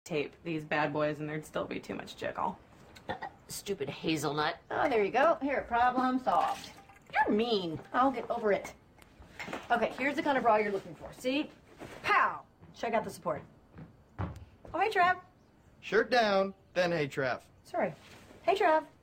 tape these bad boys and there'd still be too much jiggle. Stupid hazelnut. Oh, there you go. Here, problem solved. You're mean. I'll get over it. Okay, here's the kind of bra you're looking for. See? Pow! Check out the support. Oh, hey, Trav. Shirt down, then hey, Trav. Sorry. Hey, Trav.